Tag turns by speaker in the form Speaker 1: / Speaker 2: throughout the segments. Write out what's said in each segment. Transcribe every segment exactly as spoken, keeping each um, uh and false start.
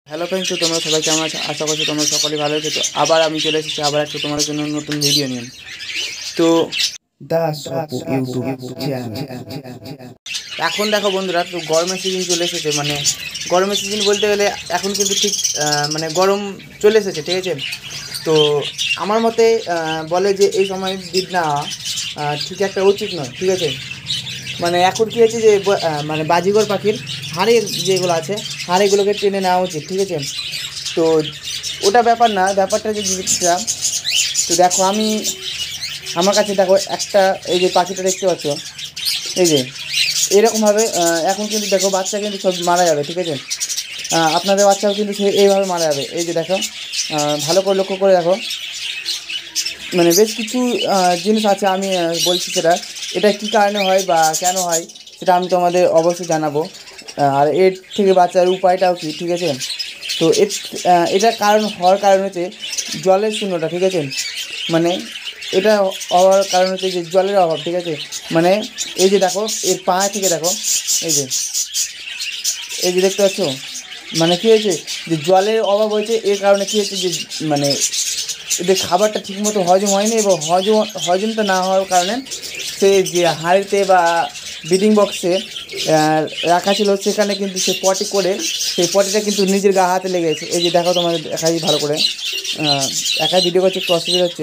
Speaker 1: Hello friends, তো তোমরা সবাই কেমন আছো? আশা করছি তোমরা সকলেই ভালো আছো। তো আবার আমি চলে এসেছি আবার একটা তোমাদের জন্য নতুন ভিডিও নিয়ে। তো
Speaker 2: দাস অপু ইউটিউব চ্যানেল।
Speaker 1: এখন দেখো বন্ধুরা, তো গরমের সিজন চলে এসেছে। মানে গরমের সিজন বলতে গেলে এখন কিন্তু ঠিক আহ, মানে গরম চলে এসেছে, ঠিক আছে। তো আমার মতে আহ, বলে যে এই সময় বিদ না আহ, ঠিক একটা উচিত নয়, ঠিক আছে। মানে এখন কী হয়েছে যে ব- আহ, মানে বাজিগর পাখির হাড়ের যেগুলো আছে হাড়েগুলোকে টেনে নেওয়া উচিত, ঠিক আছে। তো ওটা ব্যাপার না, ব্যাপারটা যে জিনিসটা, তো দেখো আমি আমার কাছে দেখো একটা এই যে পাখিটা দেখতে পাচ্ছ, এই যে এরকমভাবে আহ, এখন কিন্তু দেখো বাচ্চা কিন্তু সব মারা যাবে, ঠিক আছে। আহ, আপনাদের বাচ্চাও কিন্তু সে এইভাবে মারা যাবে। এই যে দেখো, আহ, ভালো করে লক্ষ্য করে দেখো, মানে বেশ কিছু আহ, জিনিস আছে, আমি আহ, বলছি সেটা এটা কী কারণে হয় বা কেন হয় সেটা আমি তোমাদের অবশ্যই জানাবো। আহ, আর এর থেকে বাঁচার উপায়টাও কি, ঠিক আছে। তো এর আহ, এটার কারণ হওয়ার কারণ হচ্ছে জলের শূন্যতা, ঠিক আছে। মানে এটা হওয়ার কারণ হচ্ছে যে জলের অভাব, ঠিক আছে। মানে এই যে দেখো এর পা থেকে দেখো, এই যে এই যে দেখতে পাচ্ছ, মানে কী হয়েছে যে জলের অভাব হয়েছে। এর কারণে কী হয়েছে যে মানে এদের খাবারটা ঠিকমতো হজম হয়নি, এবং হজম হজমটা না হওয়ার কারণে সে যে হাঁড়িতে বা ব্রিডিং বক্সে রাখা ছিল সেখানে কিন্তু সে পটি করে সেই পটিটা কিন্তু নিজের গা হাতে লেগে গেছে। এই যে দেখো তোমাদের দেখাই ভালো করে, আহ, একাই ভিডিও করছে, একটু অসুবিধা হচ্ছে,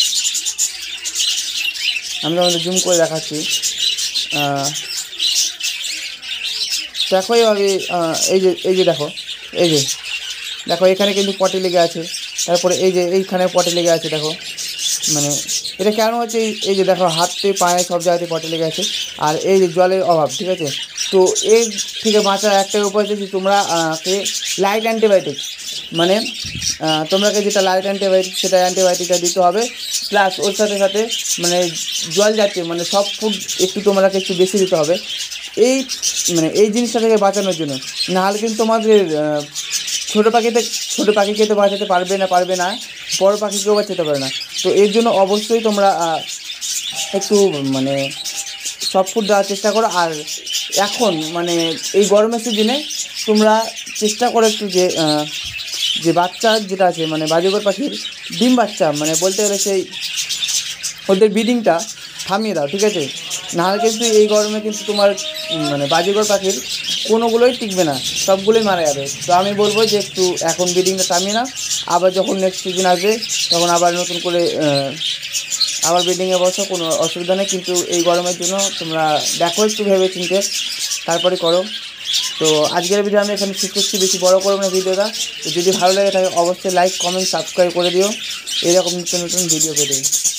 Speaker 1: আমি তোমাদের জুম করে দেখাচ্ছি। আহ, দেখো এইভাবে, আহ, এই যে এই যে দেখো, এই যে দেখো এখানে কিন্তু পটি লেগে আছে, তারপরে এই যে এইখানে পটি লেগে আছে দেখো। মানে এটা কেন হচ্ছে, এই এই যে দেখো হাতে পায়ে সব জায়গাতে পটি লেগে আছে, আর এই যে জলের অভাব, ঠিক আছে। তো এর থেকে বাঁচার একটাই উপায় হচ্ছে যে তোমরা আহ, কে লাইট অ্যান্টিবায়োটিক, মানে আহ, তোমরাকে যেটা লাইট অ্যান্টিবায়োটিক সেটা অ্যান্টিবায়োটিকটা দিতে হবে। প্লাস ওর সাথে সাথে মানে জল জাতীয় মানে সব ফুড একটু তোমরাকে একটু বেশি দিতে হবে, এই মানে এই জিনিসটা থেকে বাঁচানোর জন্য। নাহলে কিন্তু তোমাদের আহ, ছোটো পাখিতে ছোটো পাখিকে তো বাঁচাতে পারবে না পারবে না বড় পাখিকেও বাঁচাতে পারে না। তো এর জন্য অবশ্যই তোমরা আহ, একটু মানে সব ফুড দেওয়ার চেষ্টা করো। আর এখন মানে এই গরমের সিজনে তোমরা চেষ্টা করো একটু যে আহ, যে বাচ্চা যেটা আছে মানে বাজিগর পাখির ডিম বাচ্চা, মানে বলতে গেলে সেই ওদের ব্রিডিংটা থামিয়ে দাও, ঠিক আছে। নাহলে কিন্তু এই গরমে কিন্তু তোমার উম, মানে বাজিগর পাখির কোনোগুলোই টিকবে না, সবগুলোই মারা যাবে। তো আমি বলবো যে একটু এখন ব্রিডিংটা থামিয়ে নাও, আবার যখন নেক্সট সিজন আসবে তখন আবার নতুন করে আহ, আবার ব্রিডিংয়ে বসো, কোনো অসুবিধা নেই। কিন্তু এই গরমের জন্য তোমরা দেখো একটু ভেবে চিন্তে তারপরে করো। তো আজকের ভিডিও আমি এখানে শেষ করছি, বেশি বড় করবো না ভিডিওটা। তো যদি ভালো লাগে থাকে অবশ্যই লাইক কমেন্ট সাবস্ক্রাইব করে দিও এরকম নতুন নতুন ভিডিও পেতে।